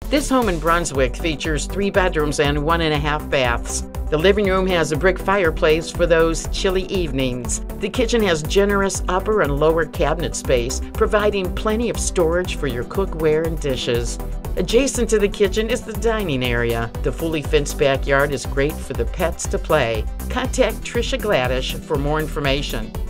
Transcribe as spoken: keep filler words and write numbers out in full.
This home in Brunswick features three bedrooms and one and a half baths. The living room has a brick fireplace for those chilly evenings. The kitchen has generous upper and lower cabinet space, providing plenty of storage for your cookware and dishes. Adjacent to the kitchen is the dining area. The fully fenced backyard is great for the pets to play. Contact Tricia Gladish for more information.